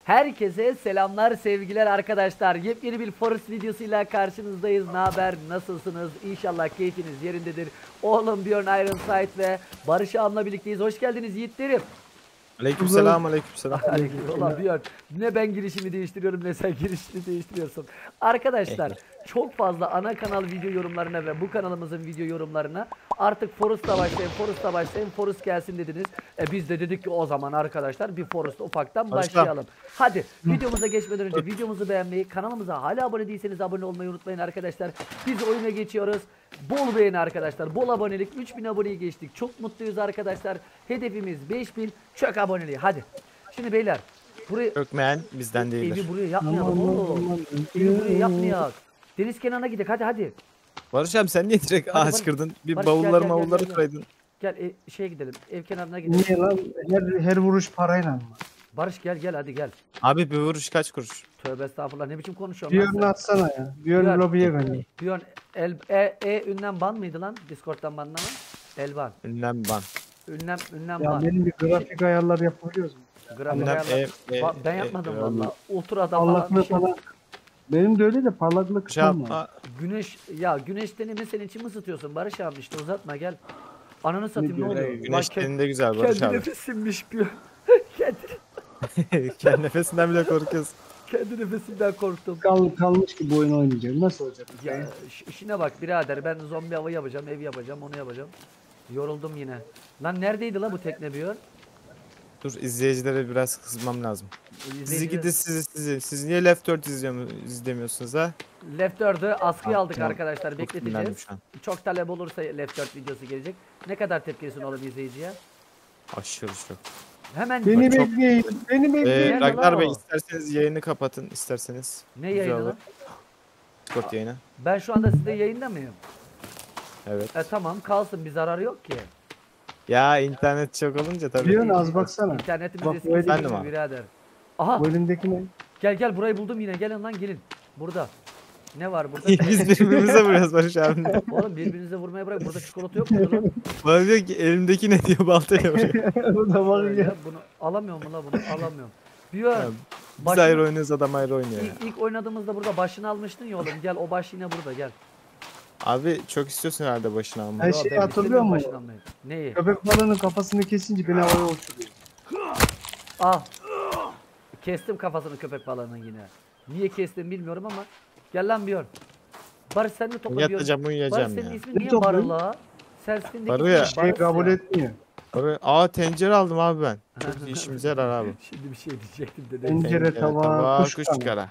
Herkese selamlar, sevgiler arkadaşlar. Yepyeni bir Forest videosuyla karşınızdayız. Ne haber? Nasılsınız? İnşallah keyfiniz yerindedir. Oğlum Björn Ironside ve Barış Ağam'la birlikteyiz. Hoş geldiniz yiğitlerim. Aleykümselam, aleykümselam. Ulan Björn, ne ben girişimi değiştiriyorum ne sen girişini değiştiriyorsun. Arkadaşlar çok fazla ana kanal video yorumlarına ve bu kanalımızın video yorumlarına artık Forest'la başlayın, Forest gelsin dediniz. Biz de dedik ki o zaman arkadaşlar bir Forest ufaktan başlayalım. Hadi videomuza geçmeden önce videomuzu beğenmeyi, kanalımıza hala abone değilseniz abone olmayı unutmayın arkadaşlar. Biz oyuna geçiyoruz. Bol beğeni arkadaşlar, bol abonelik, 3000 aboneyi geçtik. Çok mutluyuz arkadaşlar. Hedefimiz 5000, çok aboneliği. Hadi. Şimdi beyler, burayı Ökmeyen bizden değildir. evi buraya yapmayalım oğlum. Evi buraya yapmayalım. Deniz kenarına gidelim hadi. Barış abi sen niye direkt Hadi ağaç Barış. kırdın? Bir Barış, bavulları gel. mavulları kıraydın. Gel şeye gidelim. Ev kenarına gidelim. Niye lan? Her vuruş parayla mı? Barış gel hadi gel. Abi bir vuruş kaç kuruş? Tövbe estağfurullah, ne biçim konuşuyorsun lan Björn'ü sen? atsana ya. Björn lobiye gönder. Björn ünlem ban mıydı lan? Discord'dan banlama. Elban. Ünlem ban. Ünlem Ya ban. benim bir grafik ayarlar yapabiliyoruz mu? Grafik Ünlem ayarlar. Ben yapmadım valla. Otur adam falan bir Parlaklık şey. falan. Benim de öyle de parlaklık Şey kısmı var. yapma. Güneşten senin için mi ısıtıyorsun Barış abi, işte uzatma gel. Ananı satayım ne diyor? oluyor? Güneş Bak, teninde güzel Barış kendi abi. nefesimmiş bir. Kendi nefesinden bile korkuyorsun. Kendi nefesimden korktum. Kalmış ki bu oyunu oynayacağım. Nasıl olacak? Ya işine bak birader, ben zombi avı yapacağım, ev yapacağım, onu yapacağım. Yoruldum yine. Lan neredeydi lan bu tekne Björn? Dur, izleyicilere biraz kızmam lazım. Sizi İzleyiciler- gidi sizi. Siz niye Left 4 izlemiyorsunuz ha? Left 4'ü askıya aldık Tamam. arkadaşlar, Çok bekleteceğiz. sinirlendim şu an. Çok talep olursa Left 4 videosu gelecek. Ne kadar tepkisin oğlum izleyiciye? Aşırı çok. Hemen Beni Çok- bekleyin. Beni bekleyin. Nerede Ragnar lan Bey o? isterseniz yayını kapatın isterseniz. ne Güzel yayını olur. lan? Discord yayını. Ben şu anda sizde yayında mıyım? Evet. Tamam kalsın, bir zararı yok ki. Ya internet çok olunca tabii. Björn az baksana. İnternetimiz Bak, eski bu efendim gibi abi. birader. Aha Bu elimdeki ne? gel burayı buldum yine, gelin lan gelin. Burada. Ne var burada? Biz birbirimize vuruyoruz Barış abi. Oğlum birbirinize vurmaya bırak, burada çikolata yok mu lan? Bana diyor ki elimdeki ne diyor, baltayla vuruyor. Bu da var Öyle, ya. bunu alamıyorum mu la, bunu alamıyorum. Björn, Biz başını- ayrı oynuyoruz, adam ayrı oynuyor ya. ilk oynadığımızda burada başını almıştın ya oğlum, gel o baş yine burada gel. Abi çok istiyorsun herhalde başını Her almayı. Yo, şeyi ben hatırlıyor istemiyorum musun? başını almayı. Neyi? Köpek balığının kafasını kesince beni havaya uçuruyor. Al. Kestim kafasını köpek balığının yine. Niye kestim bilmiyorum ama. Gel lan Björn. Barış sen de topla Björn. Yatacağım Barış uyuyacağım senin ya. ismin Ne niye topluyorsun? Barı la? Sen ismindeki Barı ismin ya. Barış Şey kabul ya. etmiyor. Aa, tencere aldım abi ben. Çok işimize yarar abi. Şimdi bir şey diyecektim de. Tencere, tava, kuş kuş kanı. kara.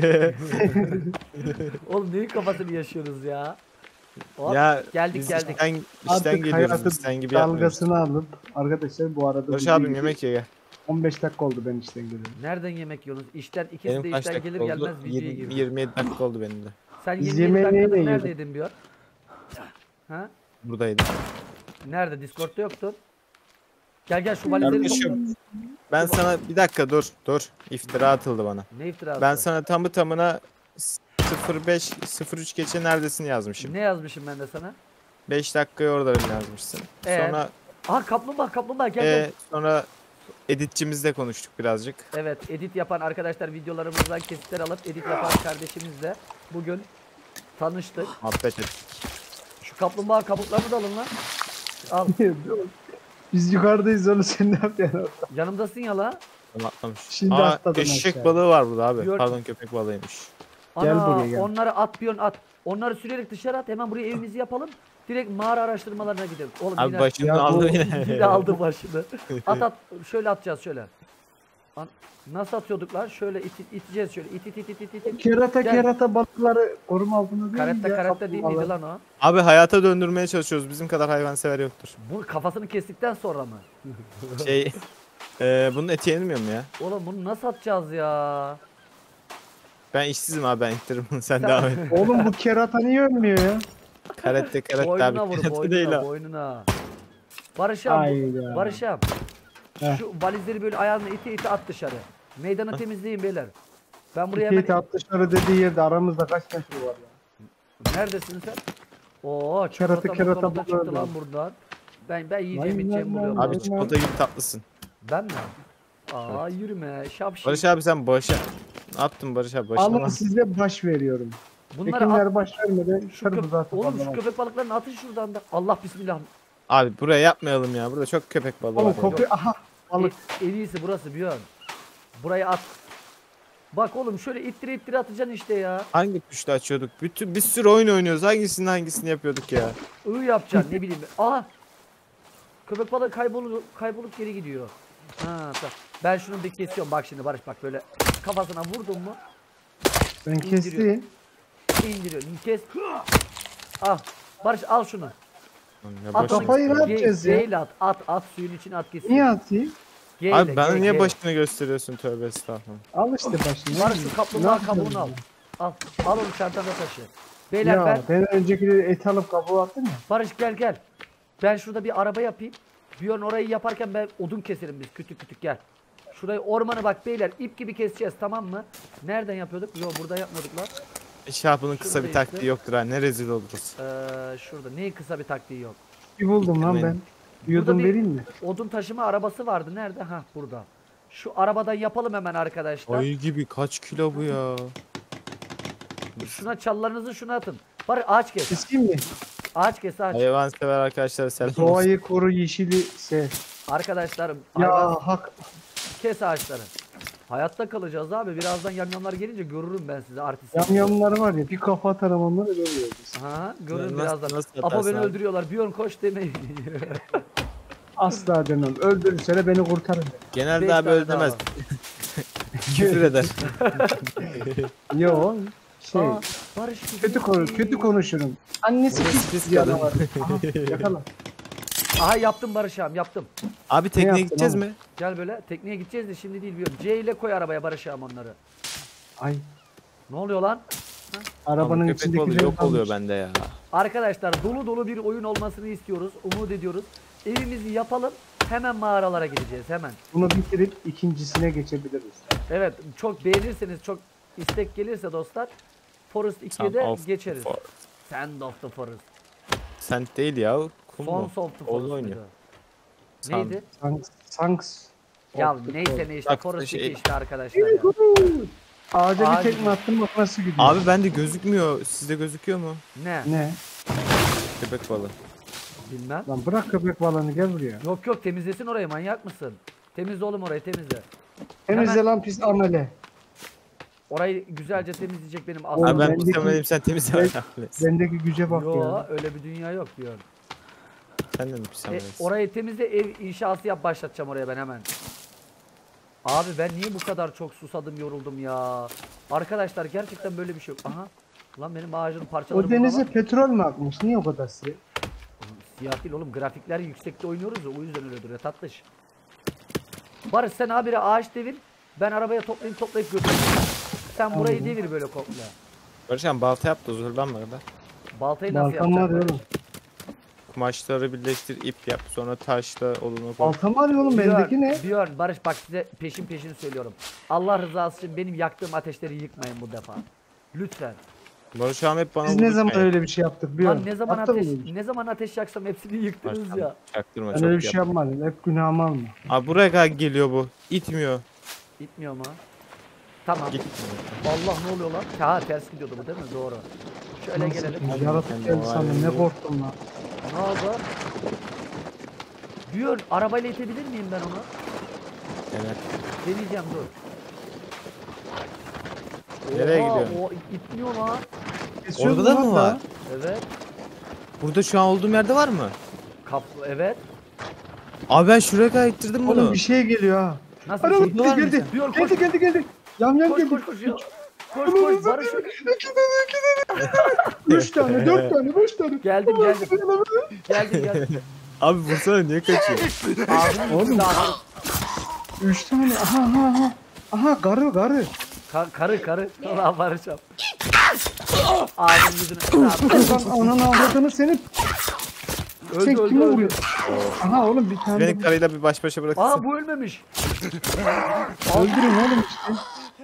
Oğlum neyin kafasını yaşıyorsunuz ya? Hop, Ya geldik. biz işten Artık geliyoruz, hayatın biz sen gibi yapmıyoruz. dalgasını alıp arkadaşlar bu arada Barış video abim gibi yemek ye gel. 15 dakika oldu ben işten geliyorum. Nereden yemek yiyorsunuz? İşten ikisi de Benim kaç işten dakika gelir oldu? gelmez video gibi. 27 dakika oldu benim de. Sen Biz 27 yemeği dakikadır neyle yedik? neredeydin Björn? Ha? Buradaydım. Nerede? Discord'da yoktun. Gel şu valizleri topla. Kardeşim ben sana bir dakika dur. İftira atıldı bana. Ne iftirası? Ben sana tamı tamına 05 03 geçe neredesin yazmışım. Ne yazmışım ben de sana? 5 dakikaya oradayım yazmışsın. Sonra Aha kaplumbağa gel. sonra editçimizle konuştuk birazcık. Evet, edit yapan arkadaşlar, videolarımızdan kesitler alıp edit yapan kardeşimizle bugün tanıştık. Muhabbet ettik. Şu kaplumbağa kabuklarını da alın lan. Al. Biz yukarıdayız oğlum sen ne yapıyorsun orada? Yanımdasın ya la. Tamam, atlamış. Şimdi Aa, atladım eşek aşağı. balığı var burada abi. Gör- Pardon, köpek balığıymış. Gel Ana, buraya, gel. onları at Björn at. Onları sürerek dışarı at. Hemen buraya evimizi yapalım. Direkt mağara araştırmalarına gidelim. Oğlum Abi yine, başını Ya bu- aldı yine. yine aldı başını. At. Şöyle atacağız şöyle. Nasıl atıyorduk lan? Şöyle iteceğiz şöyle. İt. Kerata Gel. kerata balıkları koruma altında değil Karetta değil miydi lan o? Abi hayata döndürmeye çalışıyoruz. Bizim kadar hayvansever yoktur. Bu kafasını kestikten sonra mı? Şey bunun eti yenmiyor mu ya? Oğlum bunu nasıl atacağız ya? Ben işsizim abi, ben ittiririm bunu, sen Sen- devam et. Oğlum bu kerata niye ölmüyor ya? Karette abi. Boynuna vur, Karette değil boynuna, ha. boynuna. Barış'ım, Hayda. Barış'ım. Heh. Şu valizleri böyle ayağına ite at dışarı. Meydanı temizleyin beyler. Ben buraya hemen... İki at dışarı dediği yerde aramızda kaç metre var ya? Neredesin sen? Oo, Kerata, çikolata kerata da çıktı burada. lan buradan. Ben yiyeceğim Vay, içeceğim vay, buluyorum. vay. Abi çikolata gibi tatlısın. Ben mi? Aa yürüme şapşik. Barış abi sen başa. Ne yaptın Barış abi başına? Alın size baş veriyorum. Bunları Ekinler at. baş vermeden Şu şarabı zaten oğlum şu fazla var. köpek balıklarını atın şuradan da. Allah bismillah. Abi buraya yapmayalım ya. Burada çok köpek balığı var. Oğlum ya. kokuyor. Aha. Balık. En iyisi burası Björn. Burayı at. Bak oğlum şöyle ittire atacaksın işte ya. Hangi tuşla açıyorduk? Bir sürü oyun oynuyoruz. Hangisini yapıyorduk ya? Yapacaksın ne bileyim. Aha. Köpek balığı kaybolup geri gidiyor. Ha, tamam. Ben şunu bir kesiyorum. Bak şimdi Barış bak böyle kafasına vurdun mu Ben İndiriyor. kestim. indiriyor. Kes. Al. Barış al şunu. Ne At başını- onu. Kafayı ne yapacağız ya? Geyle at suyun içine at gitsin. Niye atayım? Geyle, Abi bana gel, niye gel. başını gösteriyorsun tövbe estağfurullah. Al işte başını. Barış şu kaplumbağa kabuğunu al. Al onu çantanda taşı. Beyler Ya ben öncekileri et alıp kabuğu attım ya. Barış gel. Ben şurada bir araba yapayım. Björn orayı yaparken ben odun keselim biz kütük gel. Şurayı ormanı bak beyler ip gibi keseceğiz tamam mı? Nereden yapıyorduk? Yok burada yapmadık lan. Şahap'ın kısa Şurada bir işte. taktiği yoktur ha. Ne rezil oluruz. Şurada neyin kısa bir taktiği yok. Bir buldum lan ben. Burada Yudum bir vereyim mi? odun taşıma arabası vardı. Nerede? Ha burada. Şu arabadan yapalım hemen arkadaşlar. Ayı gibi kaç kilo bu ya? Şuna çallarınızı şuna atın. Barış ağaç kes. Keseyim mi? Ağaç kes ağaç. Hayvansever arkadaşlar selam olsun. Doğayı koru yeşili sev. Arkadaşlarım Ya hayvan hak. kes ağaçları. Hayatta kalacağız abi. Birazdan yamyamlar gelince görürüm ben size artist. Yamyamları var ya bir kafa atarım onları böyle olacağız. Ha görürüm Nasıl- birazdan. nasıl Apo atarsın beni abi? öldürüyorlar. Björn koş demeyin. Asla demem. Öldürürse beni kurtarın. Genelde Beş abi tane öyle daha demez. var. Küfür eder. Yo şey Aa, Barış kötü konuşurum. Annesi Burası pis pis bir kadın. adam var. Aha, yakala. Aha yaptım Barış ağam yaptım. Abi tekneye yaptın gideceğiz oğlum? mi? Gel böyle tekneye gideceğiz de şimdi değil Björn. C ile koy arabaya Barış ağam onları. Ay Ne oluyor lan? arabanın Abi köpek içindeki balığı yok oluyor bende ya. Arkadaşlar dolu bir oyun olmasını istiyoruz. Umut ediyoruz. Evimizi yapalım. Hemen mağaralara gideceğiz hemen. Bunu bitirip ikincisine geçebiliriz. Evet çok beğenirseniz çok istek gelirse dostlar Forest 2'ye de Son of geçeriz. For- Sand of the Forest. Sen değil ya. Kum mu? Sons of the Oğlu Forest oynuyor. mıydı? San- Neydi? Sanks. Ya of the neyse Forest. ne işte Bak, Forest 2 şey- işte arkadaşlar ya. Ağaca Ağacı- bir tekme attım bak nasıl gidiyor. Abi bende gözükmüyor. Sizde gözüküyor mu? Ne? Ne? Köpek balığı. Bilmem. Lan bırak köpek balığını gel buraya. Yok temizlesin orayı manyak mısın? Temizle oğlum orayı temizle. Temizle lan pis amele. Orayı güzelce temizleyecek benim Oğlum, Abi ben bendeki- muhtemelen sen temizle ben- bak. Bendeki güce bak Yo ya. öyle bir dünya yok diyor. Sen de mi pis amelisin? Orayı temizle ev inşası yap başlatacağım oraya ben hemen. Abi ben niye bu kadar çok susadım yoruldum ya. Arkadaşlar gerçekten böyle bir şey yok. Aha. Lan benim ağacın parçaları O burada denize var. petrol mü akmış? Niye o kadar siyah? Siyah değil oğlum grafikler yüksekte oynuyoruz ya o yüzden öyle duruyor tatlış. Barış sen habire ağaç devir. Ben arabaya toplayıp götüreyim. Sen burayı Anladım. devir böyle komple. Barış abi balta yap da zorlanma kadar. Baltayı nasıl Baltam var ya yapacaksın? oğlum. Kumaşları birleştir, ip yap. Sonra taşla olunu koy. Baltam var ya oğlum bendeki ne? Björn, Barış bak size peşin söylüyorum. Allah rızası için benim yaktığım ateşleri yıkmayın bu defa. Lütfen. Barış abi hep bana Biz ne vurdu zaman yani. öyle bir şey yaptık biliyor Lan musun? ne zaman Yaptın mı ateş öyle bir şey? ne zaman ateş yaksam hepsini yıktınız Barış ya. abi, çaktırma Ben çok öyle bir şey yap. yapmadım. Hep günahımı alma. Abi buraya kadar geliyor bu. İtmiyor. Gitmiyor mu? Tamam. Gitmiyor. Allah ne oluyor lan? Ha ters gidiyordu bu değil mi? Doğru. Şöyle Nasıl gelelim. ki? Yaratık geldi sandım. Ne korktum lan. Ne oldu? Björn arabayla itebilir miyim ben onu? Evet. Deneyeceğim dur. Nereye Oha, gidiyorsun? O itmiyor lan. Kesiyoruz Orada da lan mı daha. var? Evet. Burada şu an olduğum yerde var mı? Evet. Abi ben şuraya kadar ittirdim bunu. Oğlum bir şey geliyor ha. Nasıl Araba bir şey? var mı geldi. sen? Björn koş. Geldi. Yam Koş geldi. koş ya. Koş Barış. 3 tane, 4 tane, 5 tane. Geldim. Geldim. Abi vursana niye kaçıyor? Ağzını Oğlum. Oğlum. 3 tane. Aha. Aha garı. Karı. Ulan Barış'ım. Ağzını yüzünü. Lan ananı avradını senin. Sen kimi vuruyorsun? Aha oğlum bir tane. Beni karıyla bir baş başa bırakırsın. Aa bu ölmemiş. Öldürün oğlum işte.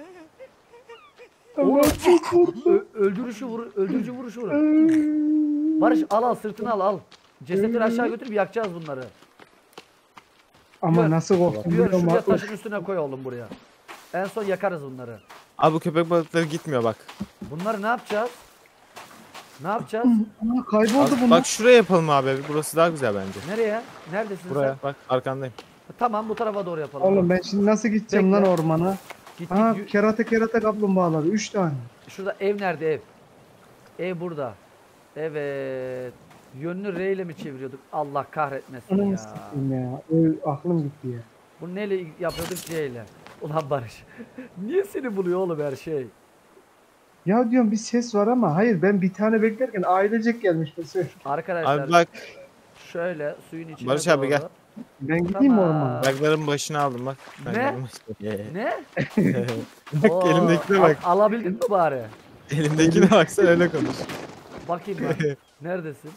Oğlum, öldürücü vuruşu vurun. Barış al sırtını al. Cesetleri aşağı götürüp yakacağız bunları. Ama Gör. nasıl korktum Diyor biliyor şuraya musun? taşın üstüne koy oğlum buraya. En son yakarız bunları. Abi bu köpek balıkları gitmiyor bak. Bunları ne yapacağız? Ne yapacağız? Aa, kayboldu Abi, bunlar. bak şuraya yapalım abi. Burası daha güzel bence. Nereye? Neredesin Buraya sen? bak arkandayım. Tamam bu tarafa doğru yapalım. Oğlum ben şimdi nasıl gideceğim Bekle. lan ormana? Git, Aa git, kerata kaplumbağaları 3 tane. şurada ev nerede ev? Ev burada. Evet. Yönünü R ile mi çeviriyorduk? Allah kahretmesin Ananı ya. sikeyim ya. Aklım gitti ya. Bu neyle yapıyorduk C ile? Ulan Barış. Niye seni buluyor oğlum her şey? Ya diyorum bir ses var ama hayır ben bir tane beklerken ailecek gelmiş mesela. Arkadaşlar Abi bak şöyle suyun içine Barış abi doğru. gel. Ben gideyim mi Tamam. ormana? Ayaklarımın başına aldım bak. Ben Ne? geldim işte. Ne? Bak Oo, elimdekine bak. Alabildin mi bari? Elimdekine bak sen öyle konuş. Bakayım ben. Neredesin?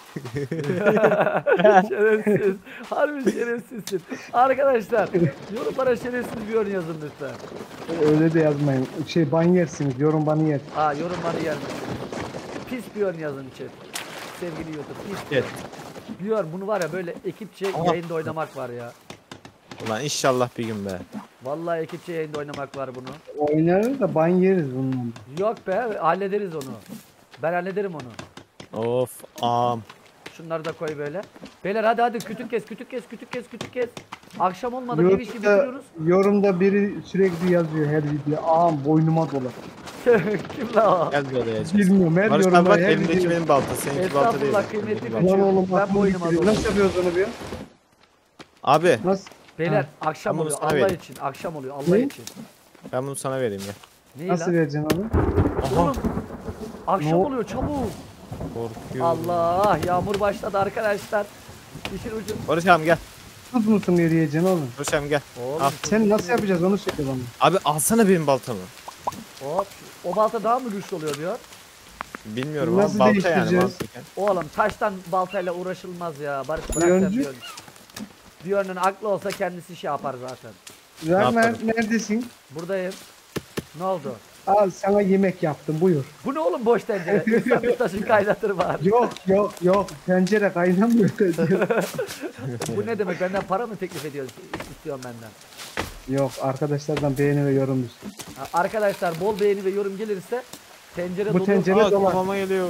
Şerefsiz. Harbi şerefsizsin. Arkadaşlar yorumlara şerefsiz bir yorum yazın lütfen. Öyle de yazmayın. Ban yersiniz. Yorum bana yer. Aa yorum bana gelmiş. Pis bir yorum yazın chat. Sevgili YouTube pis bir Evet. yorum. Diyor bunu var ya böyle ekipçe yayında oynamak var ya. Ulan inşallah bir gün be. Vallahi ekipçe yayında oynamak var bunu. Oynarız da ban yeriz bundan. Yok be hallederiz onu. Ben hallederim onu. Of am. Şunları da koy böyle. Beyler hadi kütük kes. Akşam olmadan ev işi bitiriyoruz. Yorumda biri sürekli yazıyor her video. Ağam boynuma dolar. Kim la o? Gel bir odaya. Bilmiyorum her Barış abi yorumda bak her elimdeki video. benim balta. Seninki balta değil. Estağfurullah kıymetli Benimki balta. Lan oğlum Ben aklım boynuma gitti. dolar. Nasıl yapıyoruz onu bir? Abi Nasıl? Beyler Ha, akşam ben bunu oluyor sana Allah vereyim. için. Akşam oluyor Allah Ne? için. ben bunu sana vereyim ya. Neyi Nasıl lan? vereceksin onu? Aha. Oğlum akşam Ne o- oluyor çabuk. Korkuyorum. Allah yağmur başladı arkadaşlar. İşin ucu. Barış abi gel. Tuz musun yiyeceksin oğlum? Barış abi gel. Oğlum, Al. Sen nasıl yapacağız onu söyle bana. Abi alsana benim baltamı. Hop. O balta daha mı güçlü oluyor diyor. Bilmiyorum Nasıl ama balta yani değiştireceğiz? mantıken. Oğlum taştan baltayla uğraşılmaz ya. Barış bırak sen Yöncü? diyorsun. Diyor'un aklı olsa kendisi şey yapar zaten. Ragnar yaparım? neredesin? Buradayım. Ne oldu? Al sana yemek yaptım buyur. Bu ne oğlum boş tencere? İnsan bir taşı kaynatır bari. Yok tencere kaynamıyor tencere. Bu ne demek? Benden para mı teklif ediyorsun? İstiyorsun benden. Yok arkadaşlardan beğeni ve yorum düşün. Ha, arkadaşlar bol beğeni ve yorum gelirse tencere Bu dolu. tencere- Aa dolar. kafama geliyor.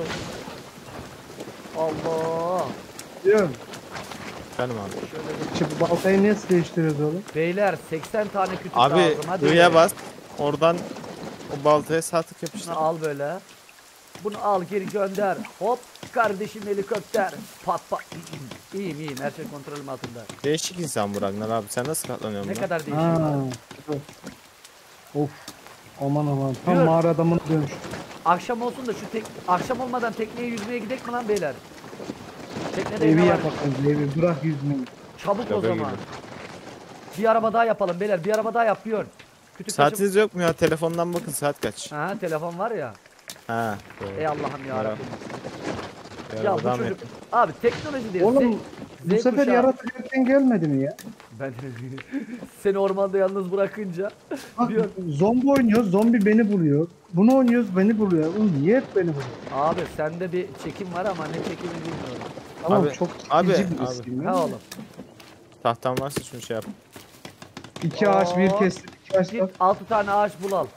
Allah. Diyorum. Benim abi. Şöyle bir- Şu baltayı nasıl değiştiriyoruz oğlum? Beyler 80 tane kütük Abi lazım. Hadi. I'ya bas. Oradan o baltaya sağ tık yapıştır. Bunu al böyle. Bunu al geri gönder. Hop kardeşim helikopter. Pat pat. İyiyim her şey kontrolüm altında. Değişik insan bu Ragnar abi. Sen nasıl katlanıyorsun Ne buna? kadar değişik. Ha. Of. Aman tam Diyor. mağara adamına dönüş. Akşam olsun da akşam olmadan tekneye yüzmeye gidelim mi lan beyler? Teknede Evi ne var? yapalım evi bırak yüzmeyi. Çabuk o Tabii zaman. gibi. Bir araba daha yapalım beyler. Bir araba daha yapıyor. Kütük taşı- Saatiniz yok mu ya? Telefondan bakın saat kaç. Ha telefon var ya. Ha. Ey Allah'ım ya Rabbim. Ya Ya bu devam çocuk et. abi teknoloji diyor. Oğlum bu Z sefer kuşağı- yaratık erken gelmedi mi ya? Ben seni ormanda yalnız bırakınca Bak diyor. zombi oynuyoruz zombi beni buluyor. Bunu oynuyoruz beni buluyor. Oğlum niye hep beni buluyor? Abi sende bir çekim var ama ne çekimi bilmiyorum. Tamam Abi, çok abi, çekici bir abi. isim Ha ya. oğlum. Tahtan varsa şunu şey yap. 2 ağaç bir Oo. kestim 2 ağaç Git bak. 6 tane ağaç bul al.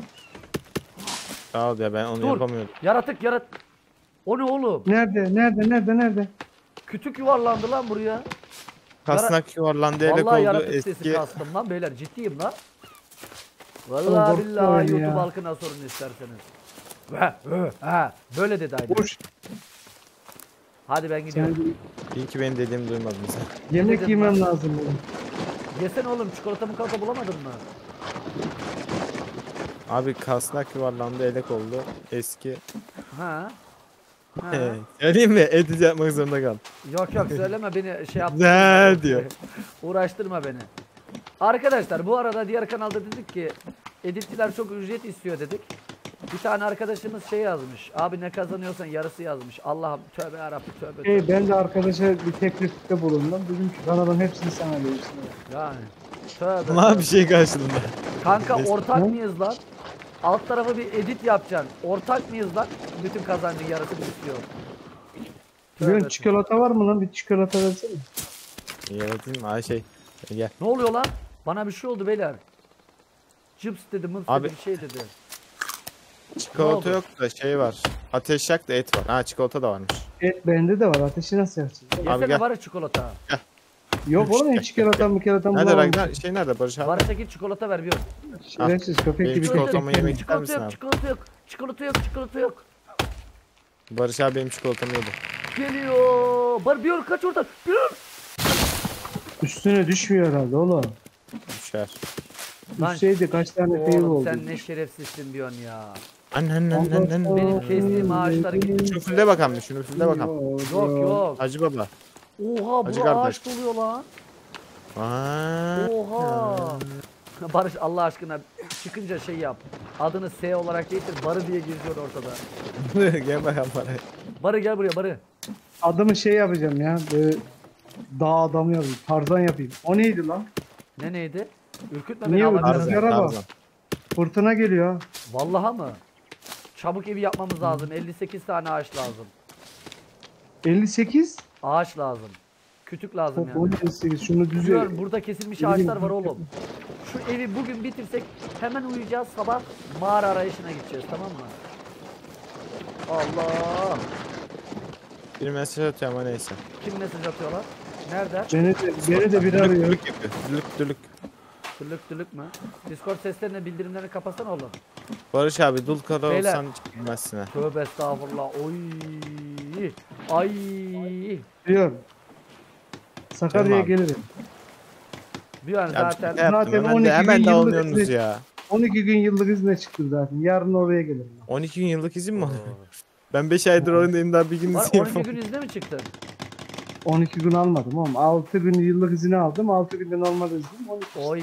Sağ ol ya ben onu Dur. yapamıyordum. Yaratık. O ne oğlum? Nerede? Kütük yuvarlandı lan buraya. Kasnak yuvarlandı elek Vallahi oldu yaratık sesi eski. kastım lan beyler ciddiyim lan. Oğlum Vallahi korkma billahi öyle YouTube ya. halkına sorun isterseniz. Böyle dedi aynen. Boş. Hadi ben gidiyorum. Sen İyi ki benim dediğimi duymadın sen. yemek dedim yemem lan? lazım oğlum. Yesene oğlum çikolata bulamadın mı? Abi kasnak yuvarlandı elek oldu eski. Ha. Ha. Söyleyeyim mi? Edit yapmak zorunda kal. Yok söyleme beni şey yapma. Ne diyor? Uğraştırma beni. Arkadaşlar bu arada diğer kanalda dedik ki editçiler çok ücret istiyor dedik. Bir tane arkadaşımız şey yazmış. Abi ne kazanıyorsan yarısı yazmış. Allah'ım tövbe yarabbim tövbe. Ben de arkadaşa bir teklifte bulundum. Dedim ki kanalın hepsini sana değiştireyim. Yani. Tövbe. Ama bir şey karşılığında. Kanka Neyse. ortak Ne? mıyız lan? Alt tarafı bir edit yapacaksın. Ortak mıyız lan? Bütün kazancın yarısını istiyor. Biliyorsun Tövbe. çikolata var mı lan? Bir çikolata versene. Yaratayım mı? Ay şey. Gel. Ne oluyor lan? Bana bir şey oldu beyler. Cips dedi, mıps Abi- dedi, bir şey dedi. Ne Çikolata oldu? yok da şey var. Ateş yak da et var. Ha çikolata da varmış. Et bende de var. Ateşi nasıl yakacağız? Yesene gel. var ya çikolata. Yok oğlum hiç çikolata Nerede bulamadım. Ragnar? Şey nerede Barış abi? Varsa çikolata ver bir yok. Şerefsiz köpek Benim gibi. çikolatamı yemek ister Çikolata misin yok, abi? çikolata yok. Çikolata yok, çikolata yok. Barış abi benim çikolatamı yedi. Geliyor. Bir yok kaç oradan. Bir yok. Üstüne düşmüyor herhalde oğlum. Düşer. Lan, Düşseydi kaç tane fail Oğlum oldu. sen ne şerefsizsin bir an ya. Annen. Benim kestiğim ağaçları gitti. Şunu fülle bakalım bir. Şunu fülle bakalım. Yok yok. Hacı baba. Oha Hacı bu kardeş. ağaç doluyor lan. Aa. Oha. Barış Allah aşkına çıkınca şey yap. Adını S olarak değildir. Barı diye geziyor ortada. Gel bakalım bana. Barı gel buraya Barı. Adımı şey yapacağım ya. Böyle dağ adamı yapayım. Tarzan yapayım. O neydi lan? Neydi? Ürkütme beni Niye alabilirsin. Tarzan. Tarzan, Rüzgara bak. Tarzan. Fırtına geliyor. ha. Vallaha mı? Çabuk evi yapmamız lazım. 58 tane ağaç lazım. 58. Ağaç lazım. Kütük lazım Hop, yani. 58. Şunu düze. Biliyorum burada kesilmiş ağaçlar var oğlum. Şu evi bugün bitirsek hemen uyuyacağız, sabah mağara arayışına gideceğiz, tamam mı? Allah! Bir mesaj atıyor ama neyse. Kim mesaj atıyorlar? Nerede? Beni de biri arıyor. Dülük yapıyor. Dülük. Dülük dülük mü? Discord seslerini, bildirimlerini kapatsana oğlum. Barış abi dul kadar Beyler. olsan hiç bilmezsin ha. Tövbe estağfurullah. Oy! Ay! Diyor. Sakarya'ya Tamam. gelirim. Bir an Ya zaten ne yaptım? Zaten Hemen 12 de, hemen gün de yıllık almıyorsunuz izne- ya. 12 gün yıllık izne çıktı zaten. Yarın oraya gelirim. 12 gün yıllık izin mi oluyor? Ben 5 aydır oyundayım daha bir gün var izin 12 yapamam. gün izne mi çıktın? 12 gün almadım oğlum. 6 gün yıllık izini aldım. 6 günde normal iznim. 12. Oy!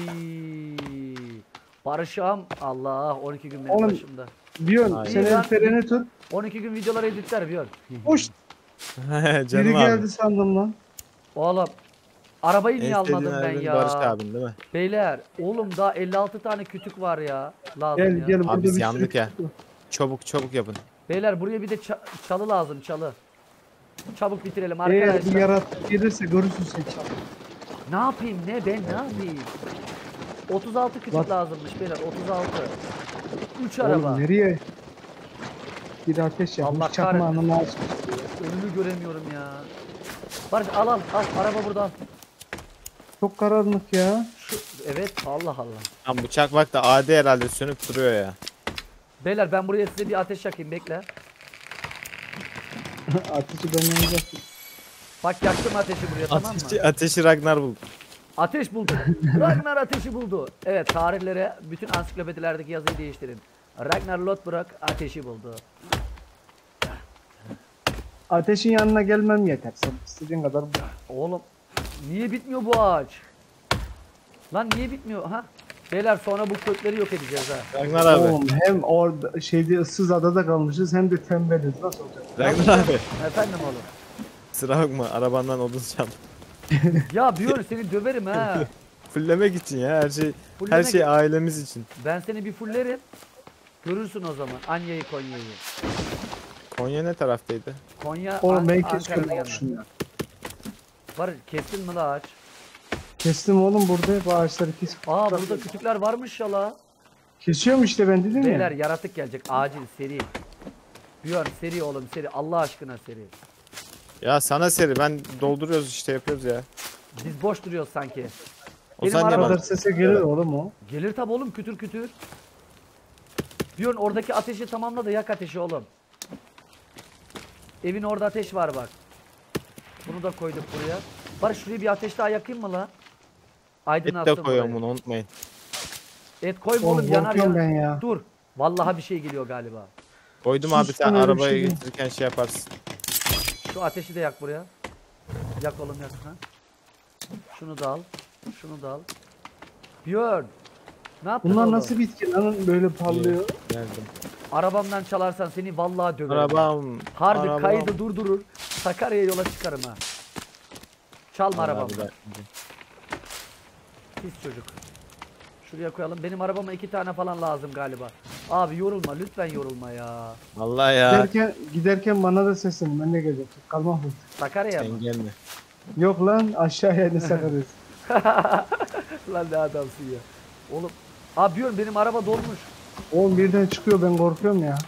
Barışam Allah 12 gün benim Oğlum, başımda. Diyorsun Ay. sen İyi lan. el freni tut. 12 gün videoları editler bir Hoş. Biri Canım geldi abi. sandım lan. Oğlum arabayı niye En sevdiğin almadım ben abin ya? Barış abin değil mi? Beyler oğlum daha 56 tane kütük var ya. Lazım Gel ya. gel burada biz bir yandık sürü ya. kutu var. Çabuk yapın. Beyler buraya bir de çalı lazım, çalı. Çabuk bitirelim Eğer bir arkadaşlar. yaratık gelirse görürsün sen çal. Ne yapayım ne ben ne yapayım? 36 kütük Bak. lazımmış beyler 36. 3 araba. Oğlum nereye? Bir ateş Allah yapmış. Çakmağını açmış. Önümü göremiyorum ya. Barış al araba burada al. Çok karanlık ya. Şu, evet Allah Allah. Lan bıçak bak da AD herhalde sönüp duruyor ya. Beyler ben buraya size bir ateş yakayım bekle. Ateşi benden uzaksın. Bak yaktım ateşi buraya tamam mı? Ateşi Ragnar buldu. Ateş buldu. Ragnar ateşi buldu. Evet tarihlere bütün ansiklopedilerdeki yazıyı değiştirin. Ragnar Lothbrok ateşi buldu. Ateşin yanına gelmem yeter. Sen istediğin kadar bu. Oğlum niye bitmiyor bu ağaç? Lan niye bitmiyor? Ha? Beyler sonra bu kökleri yok edeceğiz ha. Ragnar abi. Oğlum hem orada şeyde ıssız adada kalmışız hem de tembeliz. Nasıl olacak? Ragnar abi. Efendim oğlum. Sıra bakma arabandan odun çaldım. Ya Björn seni döverim ha. Fullemek için ya her şey Fullemek- her şey ailemiz için. Ben seni bir fullerim. Görürsün o zaman Anya'yı Konya'yı. Konya ne taraftaydı? Konya Oğlum ben Ankara'nın kesiyorum yanında. şunu ya. Var kestin mi la ağaç? Kestim oğlum burada bu ağaçları kes. Aa burada kütükler varmış ya la. Kesiyorum işte ben dedim Beyler ya. yaratık gelecek acil seri. Björn seri oğlum seri Allah aşkına seri. Ya sana seri ben dolduruyoruz işte yapıyoruz ya. Biz boş duruyoruz sanki. O Benim zaman Bu ne araba- kadar var? sese gelir oğlum o. Gelir tabi oğlum kütür kütür. Björn oradaki ateşi tamamla da yak ateşi oğlum. Evin orada ateş var bak. Bunu da koyduk buraya. Barış şuraya bir ateş daha yakayım mı la? Et Aydınlatsın de koyuyorum burayı. bunu unutmayın. Et koyma Oğlum oğlum yanar korkuyorum yanar. ben ya. Dur. Vallahi bir şey geliyor galiba. Koydum Sus abi sen lan, öyle bir arabaya şey değil. getirirken şey yaparsın. Şu ateşi de yak buraya. Yak oğlum yak. Ha? Şunu da al. Şunu da al. Björn. Ne yaptın Bunlar oğlum? nasıl bitki lan böyle parlıyor? Geldim. Arabamdan çalarsan seni vallahi döverim. Arabam. Harbi arabam. kaydı durdurur. Sakarya'ya yola çıkarım ha. Çalma Vallahi arabamı. billahi. Pis çocuk. Şuraya koyalım. Benim arabama 2 tane falan lazım galiba. Abi yorulma. Lütfen yorulma ya. Vallahi ya. Giderken bana da seslenin. Ben de geleceğim. Kalmam burada. Sakarya mı? Sen gelme. Yok lan aşağıya ne sakarız. Lan ne adamsın ya. Oğlum. Abi Björn benim araba dolmuş. Oğlum birden çıkıyor ben korkuyorum ya.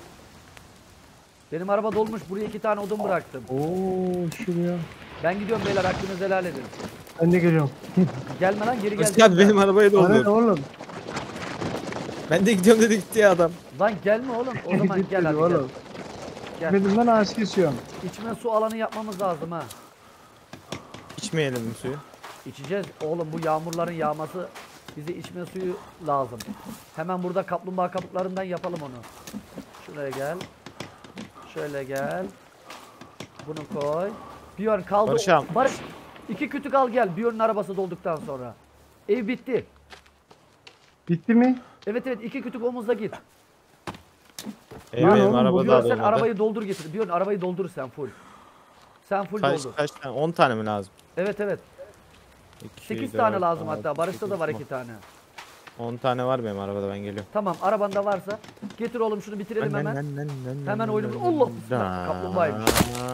Benim araba dolmuş. Buraya 2 tane odun bıraktım. Oo şuraya. Ben gidiyorum beyler, hakkınızı helal edin. Ben de geliyorum. Gelme lan, geri gel. Barış abi benim arabayı Bana ne doldur. oğlum? Ben de gidiyorum dedi gitti ya adam. Lan gelme oğlum. O zaman Git gel dedi hadi oğlum. gel. Gitmedim ben ağaç kesiyorum. İçme su alanı yapmamız lazım ha. İçmeyelim mi suyu? İçeceğiz. Oğlum bu yağmurların yağması bize içme suyu lazım. Hemen burada kaplumbağa kabuklarından yapalım onu. Şuraya gel. Şöyle gel. Bunu koy. Björn kaldı. Barış abi. Barış. 2 kütük al gel. Björn'ün arabası dolduktan sonra. Ev bitti. Bitti mi? Evet 2 kütük omuzda git. Benim oğlum, araba bu daha Björn sen dolmadı. arabayı doldur getir. Björn arabayı doldur sen full. Sen full doldur. Kaç tane? 10 tane mi lazım? Evet. 2, 8 tane lazım hatta. Barış'ta da var 2 tane. 10 tane var benim arabada, ben geliyorum. Tamam, arabanda varsa getir oğlum, şunu bitirelim hemen. Hemen oyunumuzu. Allah bismillah, kaplumbağaymış.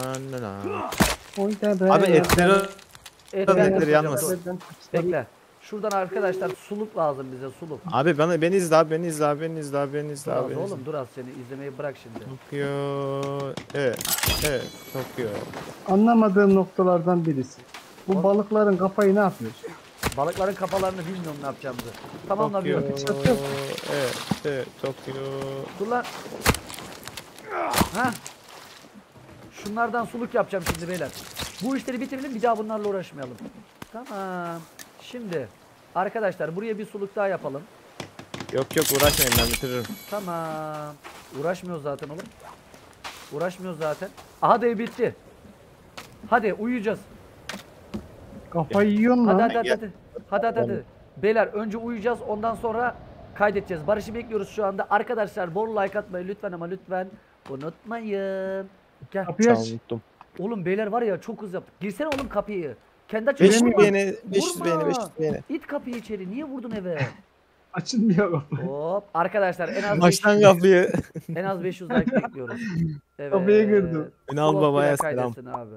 Oy da be. Abi etleri Evet, Tabii, ben de etleri soracağım, yanmasın. dur. Bekle. Şuradan arkadaşlar suluk lazım bize, suluk. Abi beni izle abi, beni izle abi, beni izle abi, beni izle Dur az abi. beni izle. oğlum, dur az, seni izlemeyi bırak şimdi. Tokyo. Evet, Tokyo. Anlamadığım noktalardan birisi. Bu balıkların kafayı ne yapıyorsun? Balıkların kafalarını bilmiyorum ne yapacağımızı. Tamamla Tokyo. Björn. Satıyor. Evet, Tokyo. Dur lan. Ha. Şunlardan suluk yapacağım şimdi beyler. Bu işleri bitirelim, bir daha bunlarla uğraşmayalım. Tamam. Şimdi arkadaşlar buraya bir suluk daha yapalım. Yok uğraşmayın, ben bitiririm. Tamam. Uğraşmıyoruz zaten oğlum. Uğraşmıyoruz zaten. Aha da ev bitti. Hadi uyuyacağız. Kafayı yiyorsun Hadi lan. hadi. Beyler önce uyuyacağız, ondan sonra kaydedeceğiz. Barış'ı bekliyoruz şu anda. Arkadaşlar bol like atmayı lütfen, ama lütfen unutmayın. Gel. Kapıyı aç. Unuttum. Oğlum beyler var ya, çok hızlı yaptık. Girsene oğlum kapıyı. Kendi aç. 500 Vurma. beğeni, 500 Vurma. beğeni, 500 beğeni. İt kapıyı içeri. Niye vurdun eve? Açılmıyor kapı. Hop. Arkadaşlar en az Baştan 500, kapıyı. en az 500 like bekliyoruz. Evet. Kapıya girdim. Ünal Slot babaya bile selam. kaydetsin abi.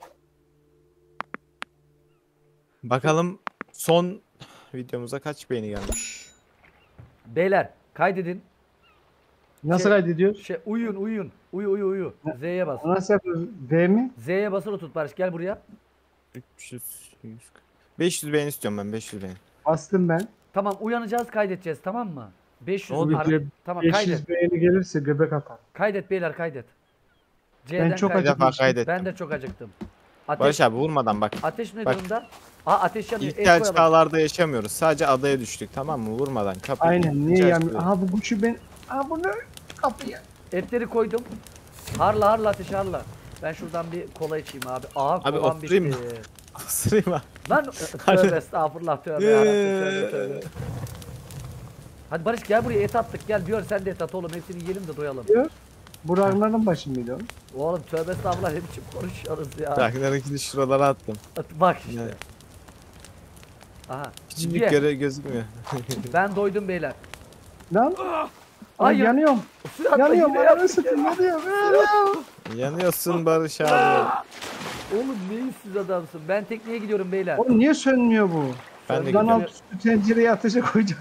Bakalım son videomuza kaç beğeni gelmiş. Beyler kaydedin. Nasıl Şey- kaydediyoruz? Uyuyun. Uyu. Z'ye bas. Nasıl yapıyoruz? V mi? Z'ye basılı tut Barış. Gel buraya. 300, 100. 500 beğeni istiyorum ben, 500 beğeni. Bastım ben. Tamam, uyanacağız, kaydedeceğiz, tamam mı? 500 Oldu. Tamam 500 kaydet. beğeni gelirse göbek atar. Kaydet beyler, kaydet. Ben çok Bir defa acıkmıştım. kaydettim. Ben de çok acıktım. Barış abi vurmadan bak. Ateş ne bak. durumda? Ateş yanıyor. Et İlkel koyalım. çağlarda yaşamıyoruz. Sadece adaya düştük, tamam mı? Vurmadan kapıyı. Aynen. Niye Rica yanmıyor? ediyorum. Aha bu kuşu ben... Aha bunu kapıya. Etleri koydum. Harla ateş harla. Ben şuradan bir kola içeyim abi. Abi kolam oturayım bitti. Isırayım ha. Lan tövbe estağfurullah, tövbe yarabbim, tövbe. Hadi Barış gel buraya, et attık, gel Björn sen de et at oğlum, hepsini yiyelim de doyalım. Diyor. Bu Ragnar'ın başı mıydı o? Oğlum tövbe estağfurullah, ne biçim konuşuyoruz ya. Ragnar'ınkini şuralara attım. Bak işte. Evet. Aha. Küçücük Ye. göre gözükmüyor. Ben doydum beyler. Lan. Ay, Ay yanıyorum. Suya atla, Yanıyorum. yine Ayağını yaptık sıkın. ya. Yanıyorum. Yanıyorsun Barış abi. Oğlum ne yüzsüz adamsın. Ben tekneye gidiyorum beyler. Oğlum niye sönmüyor bu? Ben de Ben gidiyorum. alt üstü tencereye ateşe koyacağım.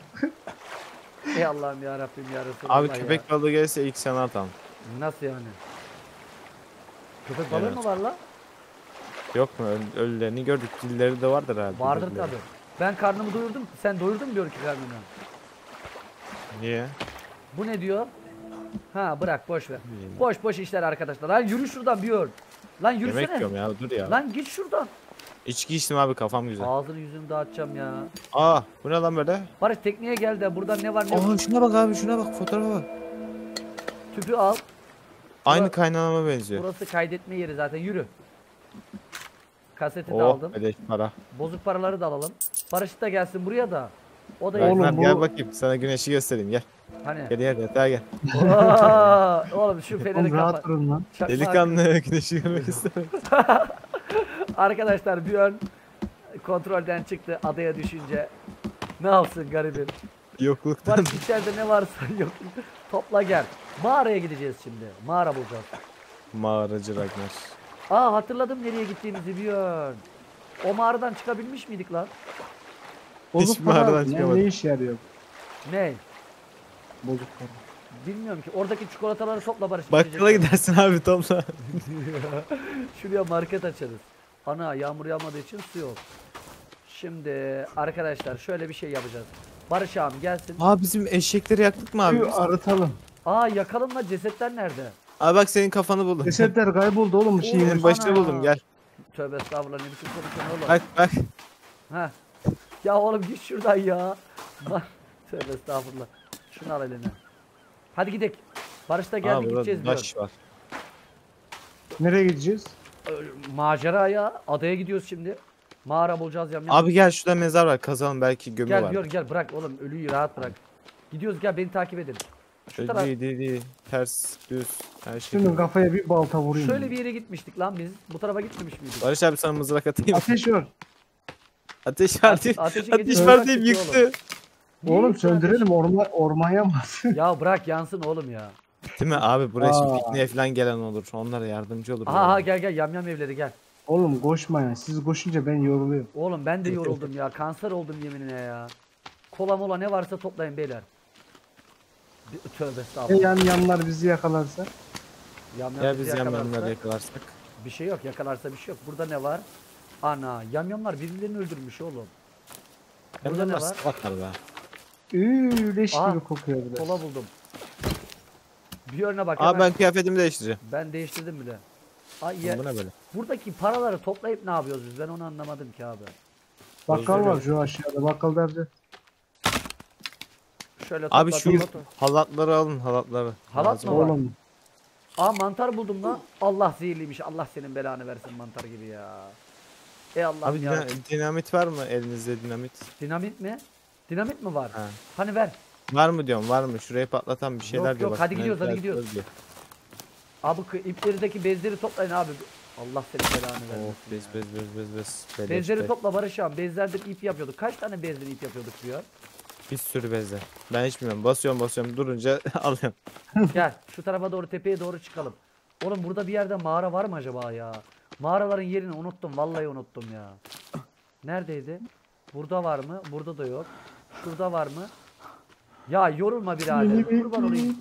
Ey Allah'ım ya Rabbim ya Resulallah Abi ya. köpek balığı gelirse ilk sana atalım. Nasıl yani? Köpek balığı Evet. mı var lan? Yok mu? Ölülerini gördük. Dilleri de vardır herhalde. Vardır köpeklerin. tabi. Ben karnımı doyurdum. Sen doyurdun mu diyor ki karnını? Niye? Bu ne diyor? Ha bırak, boş ver. Boş işler arkadaşlar. Lan yürü şuradan Björn. Lan yürüsene. Yemek yiyorum ya, dur ya. Lan git şuradan. İçki içtim abi, kafam güzel. Ağzını yüzünü dağıtacağım ya. Aa, bu ne lan böyle? Barış tekneye gel de buradan ne var ne yok. Aa, şuna bak abi, şuna bak, fotoğrafa bak. Tüpü al. Aynı kaynanama benziyor. Burası kaydetme yeri zaten, yürü. Kaseti de Oh, aldım. beleş para. Bozuk paraları da alalım. Barış da gelsin buraya da. O da Oğlum, Ragnar bu- gel bakayım, sana güneşi göstereyim, gel. Hani? Gel yatağa gel. Oğlum şu feneri Oğlum rahat kapat. durun lan. Çakma Delikanlı güneşi görmek istemek. Arkadaşlar Björn kontrolden çıktı adaya düşünce. Ne yapsın garibim? Yokluktan. Barış içeride ne varsa yok. Topla gel. Mağaraya gideceğiz şimdi. Mağara bulacağız. Mağaracı Ragnar. Aa hatırladım nereye gittiğimizi Björn. O mağaradan çıkabilmiş miydik lan? Bozuk Hiç para mağaradan aldın ya, çıkamadım. ne işe yarıyor? Ne? Bozuk para. Bilmiyorum ki. Oradaki çikolataları topla Barış. Bakkala içecekleri. gidersin abi topla. Şuraya market açarız. Ana yağmur yağmadığı için su yok. Şimdi arkadaşlar şöyle bir şey yapacağız. Barış abim gelsin. Aa bizim eşekleri yaktık mı abi? Suyu arıtalım. Aa yakalım da cesetler nerede? Abi bak senin kafanı buldum. Cesetler kayboldu oğlum. Bir şey Oğlum, yemiş. Senin başını ana. buldum gel. Tövbe estağfurullah ne biçim konuşuyorsun oğlum. Bak bak. Heh. Ya oğlum git şuradan ya. Bak, tövbe estağfurullah. Şunu al eline. Hadi gidelim. Barış da Aa geldi burada gideceğiz diyor. taş var. Nereye gideceğiz? Maceraya adaya gidiyoruz şimdi. Mağara bulacağız yamyam. Abi gel şurada mezar var kazalım belki gömü Gel var. diyor gel bırak oğlum ölüyü rahat bırak. Gidiyoruz gel beni takip edin. Şu taraf Değil ters düz her şey. Şunun kafaya bir balta vurayım. şöyle bir yere gitmiştik lan biz. Bu tarafa gitmemiş miydik? Barış abi sana mızrak atayım. Ateş var. Ateş var diye. Ateşi Ateş getir, var bırak deyip gitti yıktı. Niye Oğlum yıktın söndürelim, orman yanmaz. ateşi? Ya bırak yansın oğlum ya. Değil mi abi buraya şimdi Aa. pikniğe falan gelen olur. Onlara yardımcı olur. Aha aha gel yamyam evleri gel. Oğlum koşmayın. Siz koşunca ben yoruluyorum. Oğlum ben de yoruldum ya. Kanser oldum yeminine ya. Kola mola ne varsa toplayın beyler. Tövbe Ya estağfurullah. yanlar bizi yakalarsa? Yamyam Ya bizi biz yakalarsa- yamyamları yakalarsak. Bir şey yok yakalarsa bir şey yok. Burada ne var? Ana yamyamlar birbirlerini öldürmüş oğlum. Burada ne Yamyamlar var? salaklar be. Leş Aa, gibi kokuyor biraz. Kola buldum. Bir yöne bak Abi hemen. ben kıyafetimi değiştireceğim. Ben değiştirdim bile. Ay ya, Bu ne böyle? buradaki paraları toplayıp ne yapıyoruz biz? Ben onu anlamadım ki abi. Bakkal var şu aşağıda. Bakkal derdi. Şöyle Abi topla, şu topla. halatları alın halatları. Halat Lazım. mı var? Oğlum. Aa mantar buldum lan. Allah zehirliymiş. Allah senin belanı versin mantar gibi ya. Ey Allah'ım Abi ya. dinamit var mı elinizde dinamit? Dinamit mi? Dinamit mi var? Ha. Hani ver. Var mı diyorum var mı? Şuraya patlatan bir şeyler Yok, diyor. yok, bak, hadi gidiyoruz, hadi dinamit gidiyoruz. lazım diyor. Abi iplerideki bezleri toplayın abi. Allah senin belanı versin. Of bez ya. bez. Beleş Bezleri be. topla Barış abi. Bezlerden ip yapıyorduk. Kaç tane bezden ip yapıyorduk diyor. Bir sürü bezle. Ben hiç bilmiyorum. Basıyorum durunca alıyorum. Gel şu tarafa doğru tepeye doğru çıkalım. Oğlum burada bir yerde mağara var mı acaba ya? Mağaraların yerini unuttum. Vallahi unuttum ya. Neredeydi? Burada var mı? Burada da yok. Şurada var mı? Ya yorulma birader. Kurban olayım.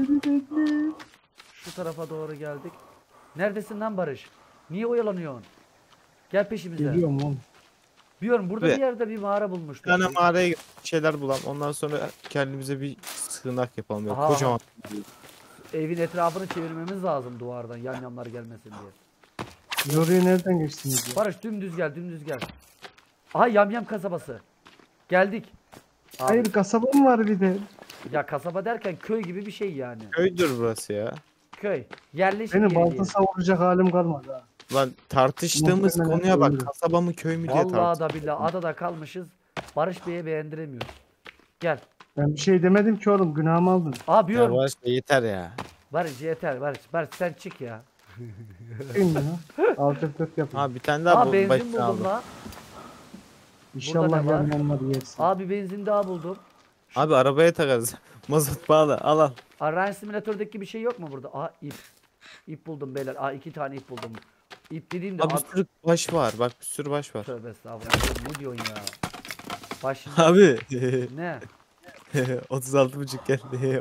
Şu tarafa doğru geldik. Neredesin lan Barış? Niye oyalanıyorsun? Gel peşimize. Geliyorum oğlum. Biliyorum burada Ve- bir yerde bir mağara Bir bulmuştuk. tane mağaraya gidip bir şeyler bulalım. Ondan sonra kendimize bir sığınak yapalım. Böyle Aha. kocaman. Evin etrafını çevirmemiz lazım duvardan yamyamlar gelmesin diye. Siz oraya nereden geçtiniz ya? Barış dümdüz gel dümdüz gel. Aha yamyam kasabası. Geldik. Abi, Hayır kasaba mı var bir de? ya kasaba derken köy gibi bir şey yani. Köydür burası ya. Köy. Yerleşik Benim yeri balta diyelim. savuracak halim kalmadı ha. Lan tartıştığımız Muhtemelen konuya bak. öyle. Kasaba mı köy mü diye Vallahi tartıştık. da billahi adada kalmışız. Barış Bey'e beğendiremiyoruz. Gel. Ben bir şey demedim ki oğlum, günahımı aldın. Abi Ya diyorum. Barış Bey yeter ya. Barış yeter Barış. Barış sen çık ya. Değil mi ya? Alçak dört yapın. Ha bir tane daha Aa bu benzin başına buldum aldım. la. İnşallah burada ne var? yanmaları yersin. Abi benzin daha buldum. Abi arabaya takarız. Mazot bağlı. Al. Ryan Simulator'daki bir şey yok mu burada? Aa ip. İp buldum beyler. Aa 2 tane ip buldum. İp dediğimde Abi bir sürü baş var. Bak bir sürü baş var. Tövbe estağfurullah. Ne diyorsun ya? Baş Abi. ne? 36,5 geldi.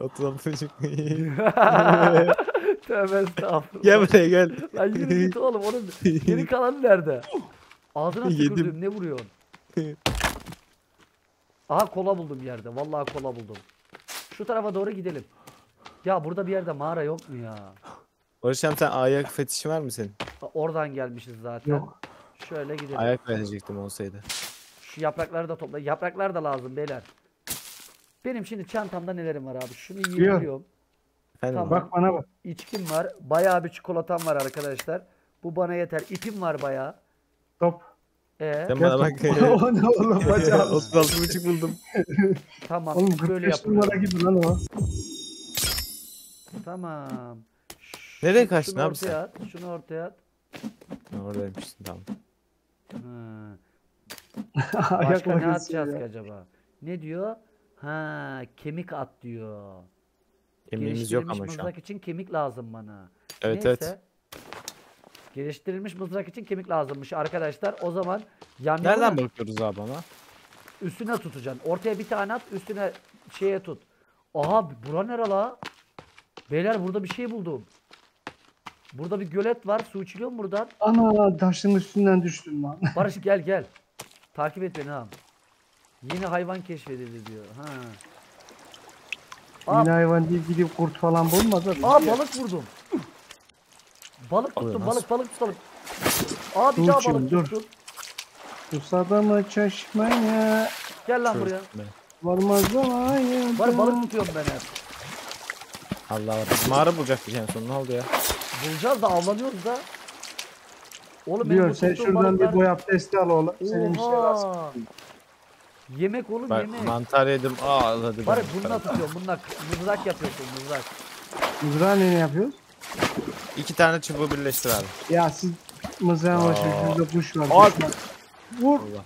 36,5. Tövbe estağfurullah. Gel buraya gel. Lan yürü git oğlum. Onun geri kalanı nerede? Ağzına Yedim. tükürdüm. Ne vuruyorsun? Aha kola buldum yerde. Vallahi kola buldum. Şu tarafa doğru gidelim. Ya burada bir yerde mağara yok mu ya? Barış'ım sen ayak fetişi var mı senin? Oradan gelmişiz zaten. Yok. Şöyle gidelim. Ayak verecektim olsaydı. Şu yaprakları da topla. Yapraklar da lazım beyler. Benim şimdi çantamda nelerim var abi? Şunu yiyebiliyorum. Efendim Tamam. Bak bana bak. İçkim var. Bayağı bir çikolatam var arkadaşlar. Bu bana yeter. İpim var bayağı. Top. sen bana bak. O ne oğlum bacağım. 36,5 buldum. Tamam. Oğlum Böyle 45 numara yapılıyor. gibi lan o. Tamam. Nereye kaçtın şunu abi ortaya at. Şunu ortaya at. Oradaymışsın tamam. Ha. Başka Ayakla ne geziyor atacağız ya. ki acaba? Ne diyor? Ha, kemik at diyor. Kemiğimiz yok ama Geliştirilmiş şu an. mızrak için kemik lazım bana. Evet Neyse. evet. Geliştirilmiş mızrak için kemik lazımmış arkadaşlar. O zaman Nereden bakıyoruz abi ona? üstüne tutacaksın. Ortaya bir tane at, üstüne şeye tut. Aha bura nere la? Beyler burada bir şey buldum. Burada bir gölet var. Su içiliyor mu buradan? Ana taşın üstünden düştüm lan. Barış gel gel. Takip et beni ha. Yeni hayvan keşfedildi diyor. Ha. Aa, Yine hayvan değil gidip kurt falan bulmaz abi. balık vurdum. Balık Oluyor, tuttum, nasıl? balık tutalım. Aa bir Dur daha şimdi, balık dur. tuttum. Susadım çeşmeye Gel lan Şöyle buraya. tutmaya. varmaz zamanı. Var balık tutuyorum ben hep. Allah Allah. Mağara bulacaktık en son. Ne oldu ya? Bulacağız da avlanıyoruz da. Oğlum benim Diyor bu sen tuttuğum şuradan bir balıklar- boy abdesti al oğlum. Senin işler az. Oha. Yemek oğlum Ben yemek. mantar yedim. Ağladı. Barış bununla tutuyorum. Bununla mızrak yapıyorsun mızrak. Mızrağı ne yapıyoruz? 2 tane çubuğu birleştir abi. Ya siz mızrağın başı şurada kuş var. Aa. kuş var. Vur. Allah.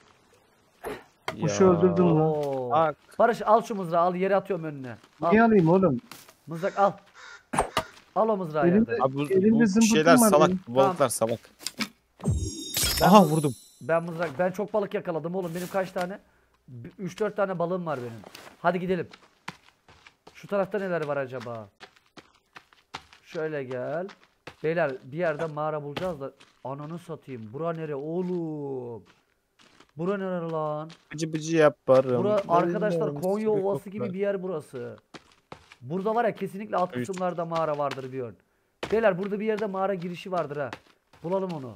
Kuşu öldürdüm lan. Oo. Bak. Barış al şu mızrağı al yere atıyorum önüne. Al. Niye alayım oğlum? Mızrak al. Al o mızrağı Elimde- yerden. Abi bu Elimde zımbırtım şeyler var salak. benim. Bu balıklar salak. Ben Aha mız- vurdum. Ben çok balık yakaladım oğlum. Benim kaç tane? 3-4 tane balığım var benim. Hadi gidelim. Şu tarafta neler var acaba? Şöyle gel. Beyler bir yerde mağara bulacağız da ananı satayım. Bura nere oğlum? Bura nere lan? Bıcı bıcı yaparım. Bura arkadaşlar Benim Konya sürü Ovası koklar. gibi bir yer burası. Burada var ya kesinlikle alt kısımlarda mağara vardır diyor. Beyler burada bir yerde mağara girişi vardır ha. Bulalım onu.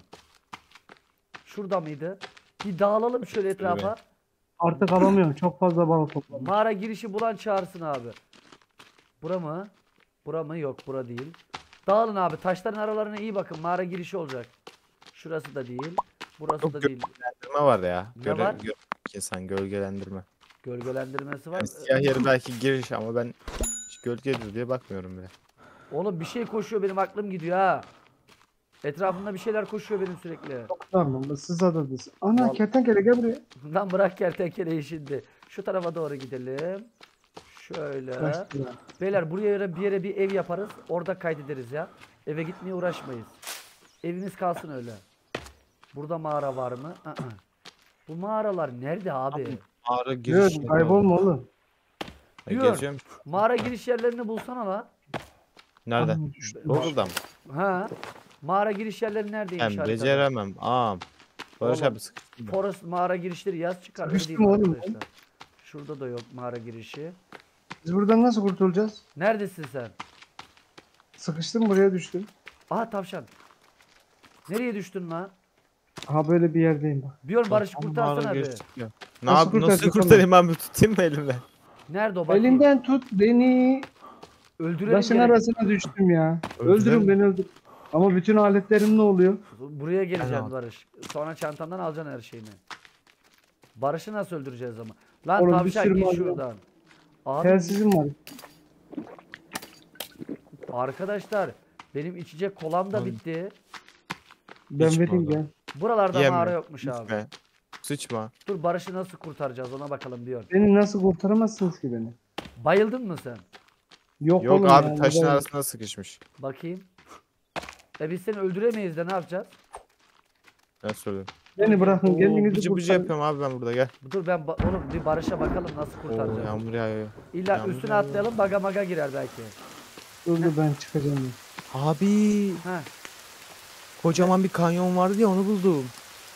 Şurada mıydı? Bir dağılalım şöyle etrafa. Artık alamıyorum. Çok fazla balık topladım. Mağara girişi bulan çağırsın abi. Bura mı? Bura mı? Yok bura değil. Dağılın abi. Taşların aralarına iyi bakın. Mağara girişi olacak. Şurası da değil. Burası Yok, da değil. Gölgelendirme var ya. Ne var? Kesin gölgelendirme. Gölgelendirmesi var. Yani siyah yeri belki giriş ama ben hiç gölgedir diye bakmıyorum bile. Oğlum bir şey koşuyor benim aklım gidiyor ha. Etrafımda bir şeyler koşuyor benim sürekli. Tamam siz adadız. Ana Vallahi- kertenkele gel buraya. Lan bırak kertenkeleyi şimdi. Şu tarafa doğru gidelim. Şöyle. Kaçtı ya. Beyler buraya bir yere bir ev yaparız. Orada kaydederiz ya. Eve gitmeye uğraşmayız. Evimiz kalsın öyle. Burada mağara var mı? Aa. Bu mağaralar nerede abi? Mağara giriş. Yok kaybolma oğlum. Diyor. Geziyorum. Mağara giriş yerlerini bulsana la. Nerede? Aha, düştü. Google'da mı? Ha? Mağara giriş yerleri neredeymiş Ben haritada? beceremem. Barış Oğlum, abi sıkıştım ben. Forest mağara girişleri yaz çıkar. öyle Sıkıştım diyeyim oğlum. arkadaşlar. Şurada da yok mağara girişi. Biz buradan nasıl kurtulacağız? Neredesin sen? Sıkıştım buraya düştüm. Aha tavşan. Nereye düştün la? Aha böyle bir yerdeyim bak. Björn Barış'ı Ama kurtarsana mağara be. giriş çıkıyor. Nasıl Nasıl kurtaracağız kurtarayım ben bir tutayım mı elimle? Nerede o? Bakayım. Elinden tut beni. Öldürelim Taşın gerek. arasına düştüm ya. Öldürelim. Öldürün beni öldür. Ama bütün aletlerim ne oluyor? Buraya geleceksin Tamam. Barış. Sonra çantandan alacaksın her şeyini. Barış'ı nasıl öldüreceğiz ama? Lan Oğlum, bir tavşan sürü git malzeme- şuradan. Abi Telsizim var. arkadaşlar benim içecek kolam da Abi. bitti. Ben Hiç vereyim mi gel. Buralarda Yeme, mağara yokmuş abi. Gitme. Sıçma. Dur Barış'ı nasıl kurtaracağız ona bakalım diyor. Beni nasıl kurtaramazsınız ki beni? Bayıldın mı sen? Yok, Yok oğlum abi ya, taşın neden? arasında sıkışmış. Bakayım. Biz seni öldüremeyiz de ne yapacağız? Ben söylüyorum. Beni bırakın Oo, kendinizi bıcı bıcı kurtarın. yapıyorum abi ben burada gel. Dur ben oğlum bir Barış'a bakalım nasıl Oo, kurtaracağız. yağmur yağıyor. İlla yağmur üstüne yağıyor. atlayalım baga maga girer belki. Dur ben çıkacağım. Abi Ha. kocaman bir kanyon vardı ya onu buldum.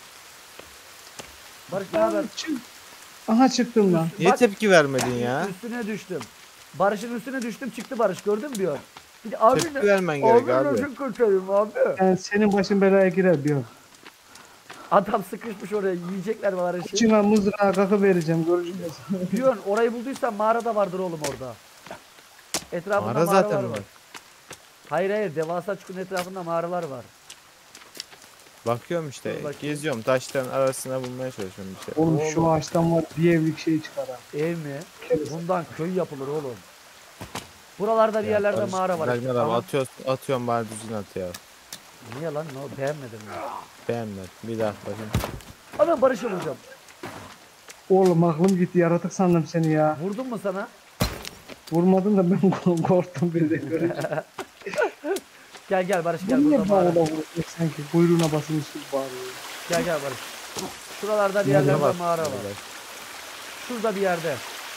Barış ne haber? Aha çıktım lan. Niye Bak- tepki vermedin ya? Üstüne düştüm. Barış'ın üstüne düştüm çıktı Barış gördün mü diyor. Bir de abi Tepki vermen gerek abi. nasıl kurtarayım abi? Yani senin başın belaya girer bir an. Adam sıkışmış oraya yiyecekler Barış'ı. İçine mızrağa kakı vereceğim göreceğiz. Diyor orayı bulduysan mağara da vardır oğlum orada. Etrafında Mağara mağaralar zaten var. var. Hayır hayır devasa çukurun etrafında mağaralar var. Bakıyorum işte Dur bakayım. geziyorum taşların arasına bulmaya çalışıyorum bir şey. Oğlum şu ağaçtan var bir evlilik şey çıkar ha. Ev mi? Keriz. Bundan köy yapılır oğlum. Buralarda bir yerlerde Barış, mağara var. Bergman işte. abi Ama atıyorum bari düzgün at ya. niye lan no beğenmedim ya. Beğenmedim. Bir daha bakayım. Ama Barış'ı vuracağım. Oğlum aklım gitti yaratık sandım seni ya. Vurdun mu sana? Vurmadın da ben korktum bir de görünce. Gel Barış gel Bu niye burada mağara. bağla vuruyor sanki kuyruğuna basılmış gibi bağırıyor. Gel Barış. Şuralarda bir yerlerde mağara var. Şurada bir yerde.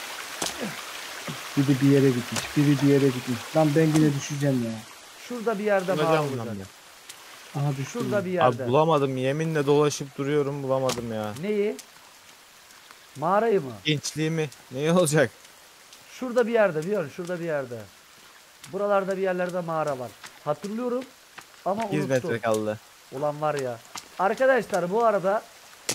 Biri bir yere gitmiş, biri bir yere gitmiş. Lan ben yine düşeceğim ya. Şurada bir yerde mağara Bulacağım lan olacak. ya. Aha düştüm. Şurada bir Abi yerde. bulamadım, yeminle dolaşıp duruyorum, bulamadım ya. Neyi? Mağarayı mı? Gençliğimi ne olacak? Şurada bir yerde biliyor musun? Şurada bir yerde. Buralarda bir yerlerde mağara var. Hatırlıyorum ama 100 metre unuttum. kaldı. Ulan var ya. Arkadaşlar bu arada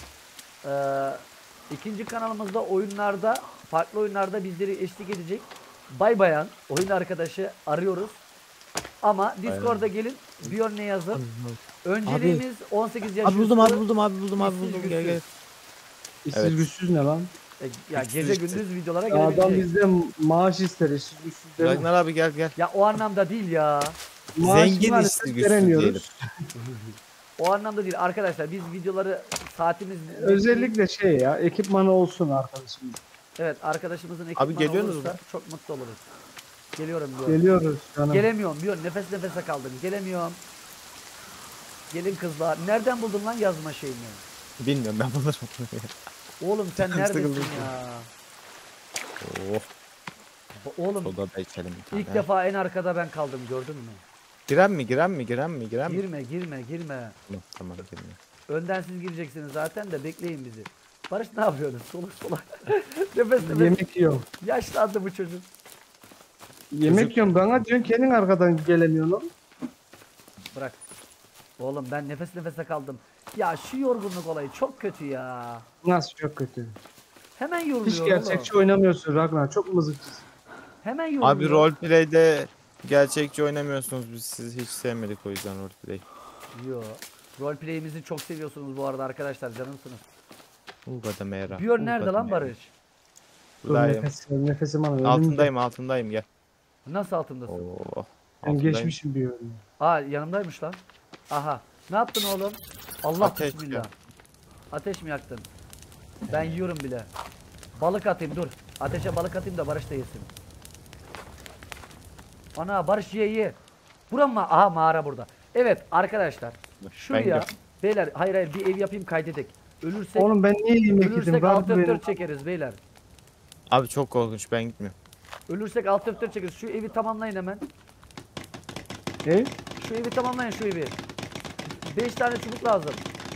ikinci kanalımızda oyunlarda, farklı oyunlarda bizleri eşlik edecek Bay Bayan oyun arkadaşı arıyoruz. Ama Discord'a gelin, Bjorn'e yazın. Önceliğimiz 18 yaş Abi buldum, üstü. abi buldum, abi buldum, abi İşsiz buldum. Gel gel. güçsüz. İşsiz Evet. güçsüz ne lan? Ya İşsiz gece güçsüz. gündüz videolara Ya adam gelebilecek. bizden maaş ister, işsiz güçsüz değil mi? Ragnar abi gel gel. Ya o anlamda değil ya. Maaş Zengin maalesef işsiz güçsüz veremiyoruz. O anlamda değil arkadaşlar. Biz videoları saatimiz Özellikle şey ya, ekipmanı olsun arkadaşım. evet arkadaşımızın ekipmanı geliyorsunuz olursa mu? çok mutlu oluruz. Geliyorum diyor. Geliyoruz canım. Gelemiyorum diyor. Nefes nefese kaldım. Gelemiyorum. Gelin kızlar. Nereden buldun lan yazma şeyini? Bilmiyorum, ben bulurum. Oğlum sen Sıkıldım. neredesin ya? Oh, Oğlum soda da içelim bir tane. ilk defa en arkada ben kaldım gördün mü? Giren mi, giren mi, giren mi, giren mi? Girme. Tamam, girme. Önden siz gireceksiniz zaten de bekleyin bizi. Barış ne yapıyorsunuz? Soluk. Nefes nefes. Yemek yiyorum. Yaşlandı bu çocuk. Yemek yiyorum bana diyorsun kendin arkadan gelemiyorsun oğlum. Bırak. Oğlum ben nefes nefese kaldım. Ya şu yorgunluk olayı çok kötü ya. Nasıl çok kötü. Hemen Hiç yoruluyorum gerçekçi oğlum. oynamıyorsun Ragnar, çok mızıkçısın. Hemen yoruluyorum. Abi roleplay'de gerçekçi oynamıyorsunuz, biz sizi hiç sevmedik o yüzden roleplay. Yo. Roleplay'imizi çok seviyorsunuz bu arada arkadaşlar canımsınız. Ulgada mera. Björn nerede lan Barış? Dur Buradayım. nefesim alıyorum. Altındayım gel. Nasıl altındasın? Oo. Ben altındayım. geçmişim bir yönü. Aa yanımdaymış lan. Aha. Ne yaptın oğlum? Allah Ateş bismillah. ya. Ateş mi yaktın? Ben yiyorum bile. Balık atayım dur. Ateşe balık atayım da Barış da yesin. Ana Barış ye. Bura mı? Aha mağara burada. Evet arkadaşlar. Şuraya gidiyorum. beyler hayır bir ev yapayım kaydedek. Ölürsek Oğlum ben niye yemek yedim? ölürsek Var alt benim. F4 çekeriz beyler. Abi çok korkunç, ben gitmiyorum. Ölürsek alt F4 çekeriz. Şu evi tamamlayın hemen. Ev? Şu evi tamamlayın şu evi. 5 tane çubuk lazım.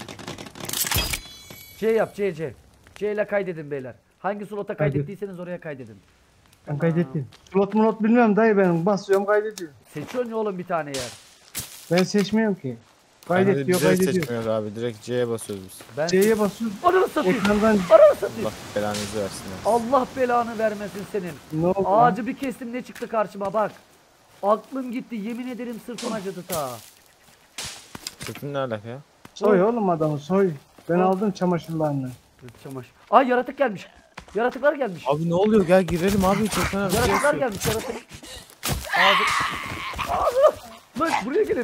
C yap C. C ile kaydedin beyler. Hangi slota Kaydet. kaydettiyseniz oraya kaydedin. Ben kaydettim. Slot mulot bilmem dayı, ben basıyorum kaydediyorum. Seçiyorsun ya oğlum bir tane yer. Ben seçmiyorum ki. Yani Kaydet diyor, direkt kaydediyor. seçmiyoruz abi, direkt C'ye basıyoruz biz. Ben C'ye basıyorsun. Ananı satayım. Ekrandan Ananı satayım. Allah belanızı versin. ya. Allah belanı vermesin senin. ne oldu lan? Ağacı bir kestim ne çıktı karşıma bak. Aklım gitti yemin ederim sırtım acıdı ta. Sırtın ne alaka ya? Soy oğlum adamı soy. Ben Al. aldım çamaşırlarını. Çamaşır. Ay yaratık gelmiş. Yaratıklar gelmiş. Abi ne oluyor, gel girelim abi, çok fena bir şey Yaratıklar yapıyor. gelmiş yaratık. Ağzı. Ağzı. Lan buraya gelin.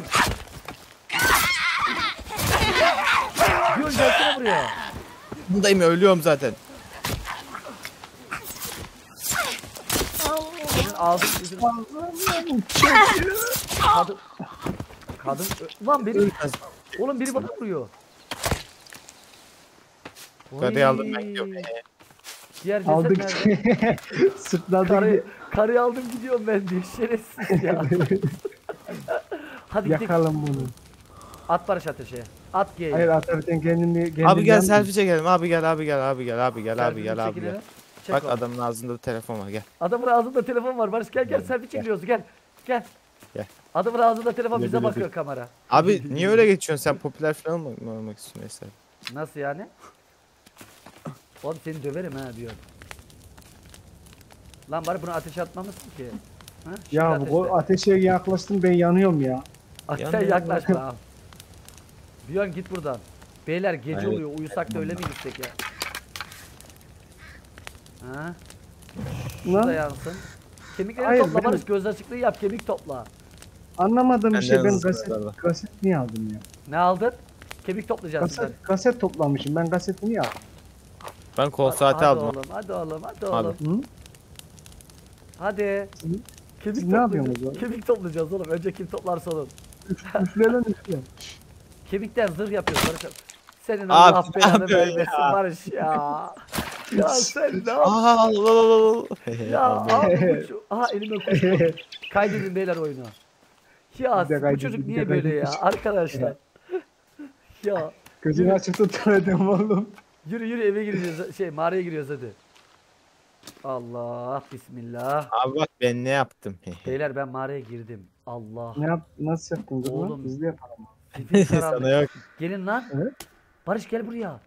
Diyor gelsene buraya. Bundayım, ölüyorum zaten. Senin ağzın yüzün. Kadın. Kadın. Lan benim. Ölmez. Oğlum biri bana vuruyor. Karıyı aldım, ben Oy. gidiyorum. Diğer ceset Aldık. nerede? Sırtladı Karıyı aldım gidiyorum ben diye şerefsiz ya. Hadi gidelim. Yakalım bunu. At Barış ateşe. At G'ye. Hayır atarken kendini Abi gel yandı. selfie çekelim, abi gel, abi gel, abi gel, abi gel, abi gel, abi Çekinelim. gel. Çek Bak onu. adamın ağzında bir telefon var, gel. Adamın ağzında telefon var. Barış gel selfie çekiliyoruz gel. Gel. Gel. Adamın ağzında telefon Gel, bize gel, bakıyor kamera. Abi niye öyle geçiyorsun, sen popüler falan mı olmak istiyorsun Eser? Nasıl yani? Oğlum seni döverim ha diyor. Lan bari bunu ateşe atmamışsın ki. Ha? Şimdi Ya bu ateşle. ateşe yaklaştım, ben yanıyorum ya. Sen Yanıyor. yaklaşma abi. Björn git buradan. Beyler gece Hayır. oluyor uyusak da öyle mi gitsek ya? Ha? Şurada Lan yansın. Kemikleri Hayır, topla ben- Barış göz açıklığı yap kemik topla. anlamadığım bir Benden şey, ben hızlı kaset, var. kaset niye aldım ya? Ne aldın? Kemik toplayacağız Kaset, sizden. kaset toplamışım, ben kaseti niye aldım? Ben kol saati Hadi aldım. oğlum hadi oğlum hadi Abi. oğlum. Hı? Hadi. Siz- Kemik siz ne yapıyorsunuz toplayacağız. oğlum? Kemik toplayacağız oğlum. Önce kim toplarsa oğlum. Üfleyen üfleyen. Kemikten zırh yapıyoruz Barış abi. Senin Abi, Allah ne belanı yapıyorsun vermesin ya? Barış ya. Ya sen ne yap? Aa, Ya abi bu aha elime kuş. Kaydedin beyler oyunu. Ya Bir de bu kaydedin, çocuk bir de niye böyle ya kaydedin. arkadaşlar? Ya Gözünü açıp tutamadım oğlum. yürü eve gireceğiz. Mağaraya giriyoruz hadi. Allah bismillah. Abi bak ben ne yaptım. Beyler ben mağaraya girdim. Allah. Nasıl yaptın dur Oğlum. lan? Biz de yapalım. Zifiri Sana karanlık. yok. Gelin lan. Evet. Barış gel buraya.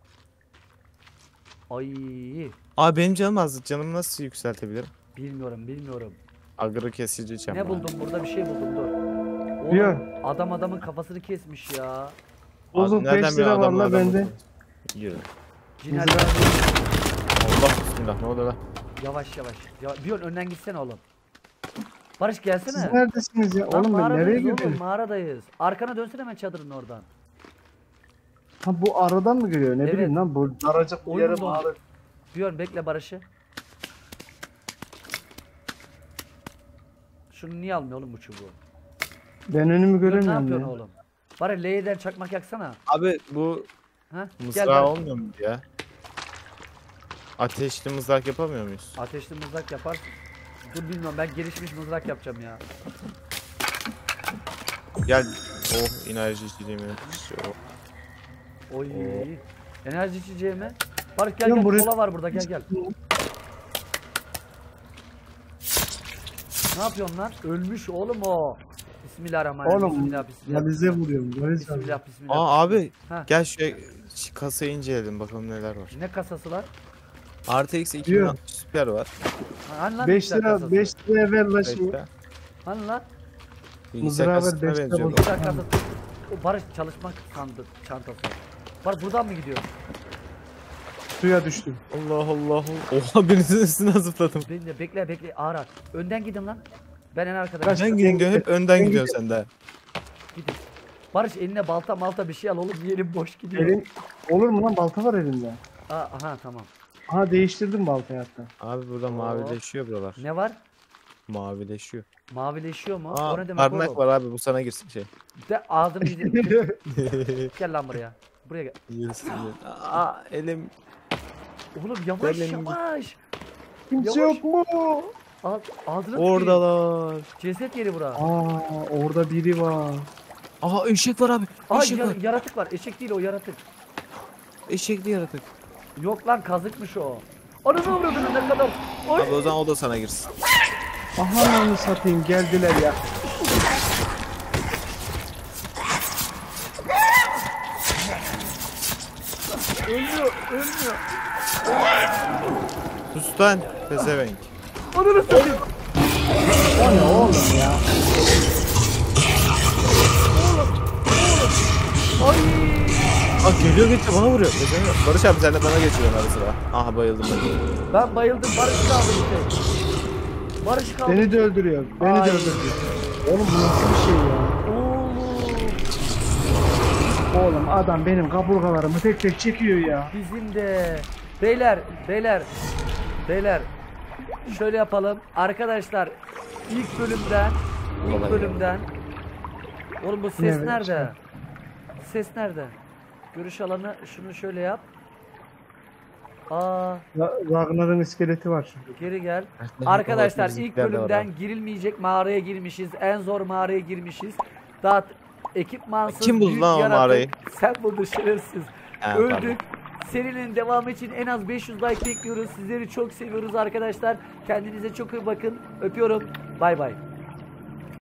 Ay Abi benim canım az. Canımı nasıl yükseltebilirim? bilmiyorum. Agrı kesici çam. Ne buldum burada bir şey buldum dur. Oğlum Diyor. adamın kafasını kesmiş ya. Bozuk 5 lira var la bende. Yürü. Cinel Allah bismillah ne oldu lan? yavaş. Bir ön önden gitsene oğlum. Barış gelsene. Siz neredesiniz ya? Lan Oğlum ben mağaradayız nereye oğlum, gidiyorum? mağaradayız. Arkana dönsene hemen çadırın oradan. Ha bu aradan mı geliyor? Ne Evet. bileyim lan bu daracık bir Oyun yere dondu. mağara. Björn bekle Barış'ı. Şunu niye almıyor oğlum bu çubuğu? Ben önümü Björn ne göremiyorum yapıyorsun ya. oğlum? Bari L'den çakmak yaksana. Abi bu Ha? Gel mızrağı Barış. olmuyor mu ya? Ateşli mızrak yapamıyor muyuz? Ateşli mızrak yaparsın. Dur bilmiyorum ben gelişmiş mızrak yapacağım ya. Gel. Oh enerji içeceğimi. Oy. Oo. Enerji içeceği mi? Barış gel Ya gel buraya- kola var burada gel. Ne yapıyorsun lan? Ölmüş oğlum o. Bismillahirrahmanirrahim. Oğlum Bismillah. valize vuruyorum. Valize Bismillah. Aa abi Ha. gel şu kasayı inceleyelim bakalım neler var. Ne kasası var? RTX 2060 Super var. Hani lan 5 bilgisayar lira kasası? 5 liraya ver la şimdi. Bekle. Hani lan? Bilgisayar Mızrağı ver, kasasına beş lira benziyor bu. bul. Bilgisayar kasası. O Barış çalışmak sandı çantası. Barış buradan mı gidiyor? Suya düştüm. Allah Allah. Oha birinizin üstüne zıpladım. Bekle ağır ağır. Önden gidin lan. Ben en arkada. Kaç- Önden gidiyor hep önden gidiyorsun sen de. Gidin. Barış eline balta malta bir şey al oğlum. Yerim boş gidiyor. Elim olur mu lan balta var elimde. Aha tamam. Aha değiştirdim baltayı hatta. Abi burada mavileşiyor buralar. Ne var? Mavileşiyor. Mavileşiyor mu? Aa O ne demek barınak oğlum? var abi bu sana girsin şey. De ağzını yüzünü. Gel lan buraya. Buraya gel. Girsin. Aa elim. Oğlum yavaş Benim- yavaş. Kimse Yavaş. yok mu? Ağzını tıkayım. Oradalar. Ceset yeri bura. Aa orada biri var. Aha eşek var abi. Eşek var. Yaratık var. Eşek değil o yaratık. Eşekli yaratık. Yok lan kazıkmış o. Onu ne vurdun ne kadar? Oy. Abi o zaman o da sana girsin. Aha onu satayım geldiler ya. Ölmüyor. Sus lan pezevenk. Onu satayım. O ne oğlum ya? Ay. Aa geliyor geçiyor bana vuruyor. Pezevenk. Barış abi sen de bana geçiyorsun ara sıra. Aha bayıldım ben. Ben bayıldım. Barış kaldı işte. Barış kaldı. Beni de öldürüyor. Beni Ay. de öldürüyor. Oğlum bu nasıl bir şey ya? Oğlum. Oğlum adam benim kaburgalarımı tek tek çekiyor ya. Bizim de. Beyler. Şöyle yapalım. Arkadaşlar ilk bölümden. Oğlum bu ses Evet. nerede? Ses nerede? Görüş alanı şunu şöyle yap. Aa Ragnar'ın iskeleti var şimdi. geri gel. Arkadaşlar ilk Bizimkiler de var bölümden abi. girilmeyecek mağaraya girmişiz. En zor mağaraya girmişiz. Daha ekipmansız Kim buldu büyük lan o yaratık. mağarayı? Sen buldun şerefsiz. Ha, Öldük. Serinin devamı için en az 500 like bekliyoruz. Sizleri çok seviyoruz arkadaşlar. Kendinize çok iyi bakın. Öpüyorum. Bay bay.